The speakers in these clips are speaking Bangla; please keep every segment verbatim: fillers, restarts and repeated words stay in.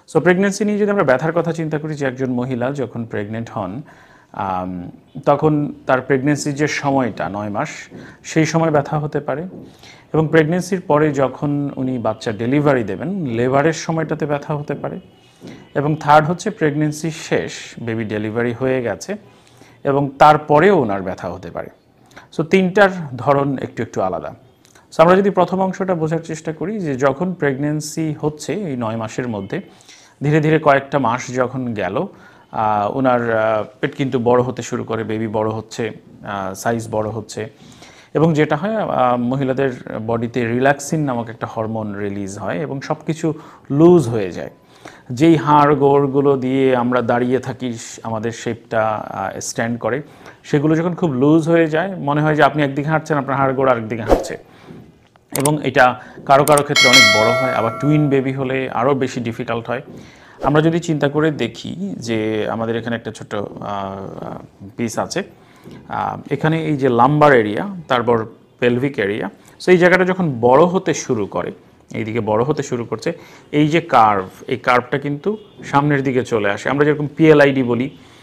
সো প্রেগনেন্সি নিয়ে যদি আমরা ব্যথার কথা চিন্তা করি, যে একজন মহিলা যখন প্রেগনেন্ট হন তখন তার প্রেগনেন্সির যে সময়টা নয় মাস, সেই সময় ব্যথা হতে পারে। এবং প্রেগনেন্সির পরে যখন উনি বাচ্চা ডেলিভারি দেবেন, লেবারের সময়টাতে ব্যথা হতে পারে। এবং থার্ড হচ্ছে প্রেগনেন্সি শেষ, বেবি ডেলিভারি হয়ে গেছে এবং তারপরেও ওনার ব্যথা হতে পারে। সো তিনটার ধরন একটু একটু আলাদা। সো আমরা যদি প্রথম অংশটা বোঝার চেষ্টা করি, যে যখন প্রেগনেন্সি হচ্ছে এই নয় মাসের মধ্যে ধীরে ধীরে কয়েকটা মাস যখন গেল, ওনার পেট কিন্তু বড় হতে শুরু করে, বেবি বড় হচ্ছে, সাইজ বড় হচ্ছে, এবং যেটা হয় মহিলাদের বডিতে রিল্যাক্সিন নামক একটা হরমোন রিলিজ হয় এবং সব কিছু লুজ হয়ে যায়। যেই হাড় গোড়গুলো দিয়ে আমরা দাঁড়িয়ে থাকি, আমাদের শেপটা স্ট্যান্ড করে, সেগুলো যখন খুব লুজ হয়ে যায়, মনে হয় যে আপনি একদিকে হাঁটছেন, আপনার হাড় গোড় আরেকদিকে হাঁটছে। এবং এটা কারো কারো ক্ষেত্রে অনেক বড় হয়, আবার টুইন বেবি হলে আরও বেশি ডিফিকাল্ট হয়। আমরা যদি চিন্তা করে দেখি যে আমাদের এখানে একটা ছোট পিস আছে, এখানে এই যে লাম্বার এরিয়া, তারপর পেলভিক এরিয়া, সো এই জায়গাটা যখন বড় হতে শুরু করে, এইদিকে বড় হতে শুরু করছে, এই যে কার্ভ, এই কার্ভটা কিন্তু সামনের দিকে চলে আসে। আমরা যেরকম পিএলআইডি বলি,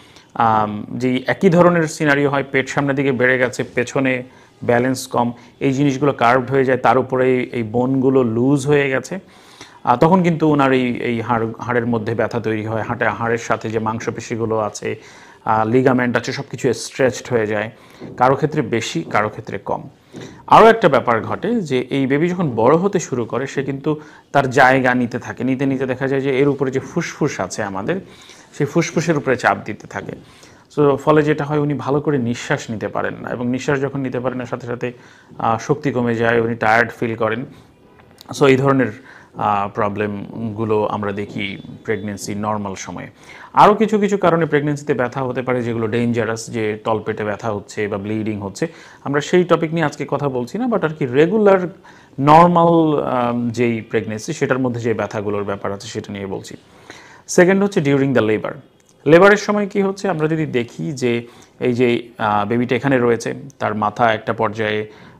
যে একই ধরনের সিনারিও হয়, পেট সামনের দিকে বেড়ে গেছে, পেছনে ব্যালেন্স কম, এই জিনিসগুলো কার্ভড হয়ে যায়, তার উপরে এই বোনগুলো লুজ হয়ে গেছে, তখন কিন্তু ওনার এই এই হাড় হাড়ের মধ্যে ব্যথা তৈরি হয়। হাঁটে হাড়ের সাথে যে মাংসপেশিগুলো আছে, লিগামেন্ট আছে, সব কিছু স্ট্রেচড হয়ে যায়, কারো ক্ষেত্রে বেশি, কারো ক্ষেত্রে কম। আরও একটা ব্যাপার ঘটে, যে এই বেবি যখন বড় হতে শুরু করে, সে কিন্তু তার জায়গা নিতে থাকে, নিতে নিতে দেখা যায় যে এর উপরে যে ফুসফুস আছে আমাদের, সেই ফুসফুসের উপরে চাপ দিতে থাকে। সো ফলে যেটা হয়, উনি ভালো করে নিঃশ্বাস নিতে পারেন না, এবং নিঃশ্বাস যখন নিতে পারেন না, সাথে সাথে শক্তি কমে যায়, উনি টায়ার্ড ফিল করেন। সো এই ধরনের প্রবলেমগুলো আমরা দেখি প্রেগনেন্সি নর্মাল সময়ে। আরও কিছু কিছু কারণে প্রেগনেন্সিতে ব্যথা হতে পারে, যেগুলো ডেঞ্জারাস, যে তলপেটে ব্যথা হচ্ছে বা ব্লিডিং হচ্ছে। আমরা সেই টপিক নিয়ে আজকে কথা বলছি না, বাট আর কি রেগুলার নর্মাল যেই প্রেগনেন্সি, সেটার মধ্যে যে ব্যথাগুলোর ব্যাপার আছে সেটা নিয়ে বলছি। সেকেন্ড হচ্ছে ডিউরিং দ্য লেবার। লেবারের সময় কি হচ্ছে, আমরা যদি দেখি যে এই যে বেবিটা এখানে রয়েছে, তার মাথা একটা পর্যায়ে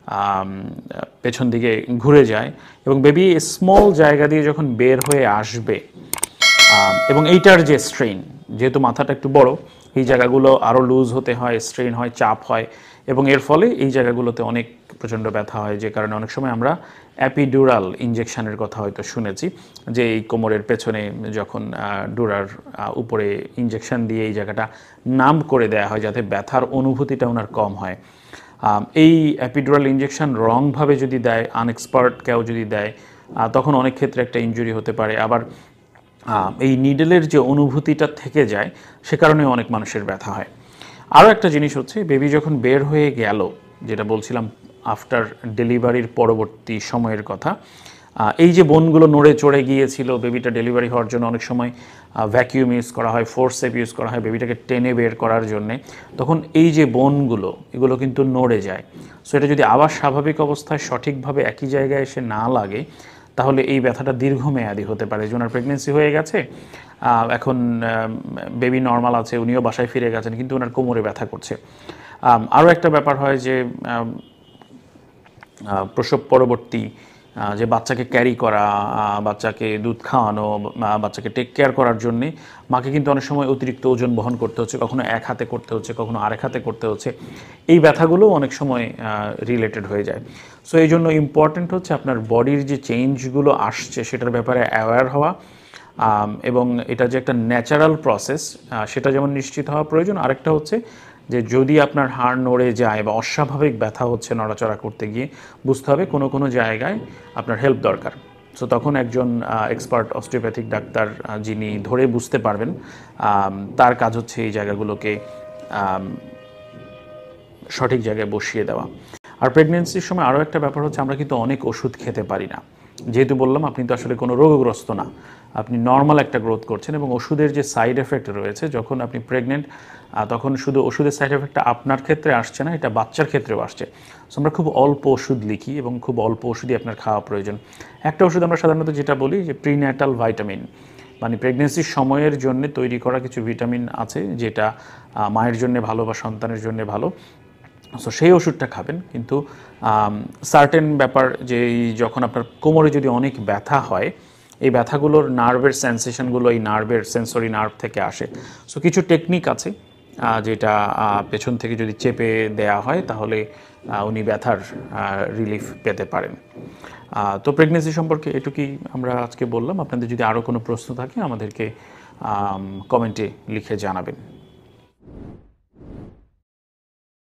পেছন দিকে ঘুরে যায়, এবং বেবি স্মল জায়গা দিয়ে যখন বের হয়ে আসবে, এবং এইটার যে স্ট্রেন, যেহেতু মাথাটা একটু বড়, এই জায়গাগুলো আরও লুজ হতে হয়, স্ট্রেন হয়, চাপ হয়, এবং এর ফলে এই জায়গাগুলোতে অনেক প্রচণ্ড ব্যথা হয়। যে কারণে অনেক সময় আমরা অ্যাপিডুরাল ইঞ্জেকশনের কথা হয়তো শুনেছি, যে এই কোমরের পেছনে যখন ডুরার উপরে ইঞ্জেকশন দিয়ে এই জায়গাটা নাম করে দেওয়া হয়, যাতে ব্যথার অনুভূতিটা ওনার কম হয়। এই অ্যাপিডুরাল ইঞ্জেকশন রংভাবে যদি দেয়, আনএক্সপার্ট কেউ যদি দেয়, তখন অনেক ক্ষেত্রে একটা ইনজুরি হতে পারে। আবার এই নিডেলের যে অনুভূতিটা থেকে যায়, সে কারণে অনেক মানুষের ব্যথা হয়। আরও একটা জিনিস হচ্ছে, বেবি যখন বের হয়ে গেল, যেটা বলছিলাম আফটার ডেলিভারির পরবর্তী সময়ের কথা, এই যে বোনগুলো নড়ে চড়ে গিয়েছিল বেবিটা ডেলিভারি হওয়ার জন্য, অনেক সময় ভ্যাকিউম ইউজ করা হয়, ফোর্সেপ ইউজ করা হয় বেবিটাকে টেনে বের করার জন্যে, তখন এই যে বোনগুলো, এগুলো কিন্তু নড়ে যায়। সো এটা যদি আবার স্বাভাবিক অবস্থায় সঠিকভাবে একই জায়গায় এসে না লাগে, তাহলে এই ব্যথাটা দীর্ঘমেয়াদী হতে পারে। যে ওনার প্রেগনেন্সি হয়ে গেছে, এখন বেবি নর্মাল আছে, উনিও বাসায় ফিরে গেছেন, কিন্তু ওনার কোমরে ব্যথা করছে। আরও একটা ব্যাপার হয় যে প্রসব পরবর্তী যে বাচ্চাকে ক্যারি করা, বাচ্চাকে দুধ খাওয়ানো, বাচ্চাকে টেক কেয়ার করার জন্যে মাকে কিন্তু অনেক সময় অতিরিক্ত ওজন বহন করতে হচ্ছে, কখনো এক হাতে করতে হচ্ছে, কখনো আরেক হাতে করতে হচ্ছে। এই ব্যথাগুলো অনেক সময় রিলেটেড হয়ে যায়। সো এই জন্য ইম্পর্ট্যান্ট হচ্ছে আপনার বডির যে চেঞ্জগুলো আসছে সেটার ব্যাপারে অ্যাওয়্যার হওয়া, এবং এটা যে একটা ন্যাচারাল প্রসেস সেটা যেমন নিশ্চিত হওয়া প্রয়োজন। আরেকটা হচ্ছে যে যদি আপনার হাড় নড়ে যায় বা অস্বাভাবিক ব্যথা হচ্ছে নড়াচড়া করতে গিয়ে, বুঝতে হবে কোনো কোনো জায়গায় আপনার হেল্প দরকার। সো তখন একজন এক্সপার্ট অস্টিওপ্যাথিক ডাক্তার, যিনি ধরে বুঝতে পারবেন, তার কাজ হচ্ছে এই জায়গাগুলোকে সঠিক জায়গায় বসিয়ে দেওয়া। আর প্রেগনেন্সির সময় আরও একটা ব্যাপার হচ্ছে, আমরা কিন্তু অনেক ওষুধ খেতে পারি না। যেহেতু বললাম আপনি তো আসলে কোনো রোগগ্রস্ত না, আপনি নর্মাল একটা গ্রোথ করছেন, এবং ওষুধের যে সাইড এফেক্ট রয়েছে, যখন আপনি প্রেগনেন্ট, তখন শুধু ওষুধের সাইড এফেক্টটা আপনার ক্ষেত্রে আসছে না, এটা বাচ্চার ক্ষেত্রেও আসছে। সো আমরা খুব অল্প ওষুধ লিখি, এবং খুব অল্প ওষুধই আপনার খাওয়া প্রয়োজন। একটা ওষুধ আমরা সাধারণত যেটা বলি যে প্রিন্যাটাল ভাইটামিন, মানে প্রেগনেন্সির সময়ের জন্য তৈরি করা কিছু ভিটামিন আছে, যেটা মায়ের জন্য ভালো বা সন্তানের জন্য ভালো। সো সেই ওষুধটা খাবেন। কিন্তু সার্টেন ব্যাপার, যে যখন আপনার কোমরে যদি অনেক ব্যথা হয়, এই ব্যথাগুলোর নার্ভের সেন্সেশনগুলো এই নার্ভের সেন্সরি নার্ভ থেকে আসে। সো কিছু টেকনিক আছে যেটা পেছন থেকে যদি চেপে দেয়া হয় তাহলে উনি ব্যথার রিলিফ পেতে পারেন। তো প্রেগনেন্সি সম্পর্কে এটুকুই আমরা আজকে বললাম। আপনাদের যদি আরও কোনো প্রশ্ন থাকে আমাদেরকে কমেন্টে লিখে জানাবেন।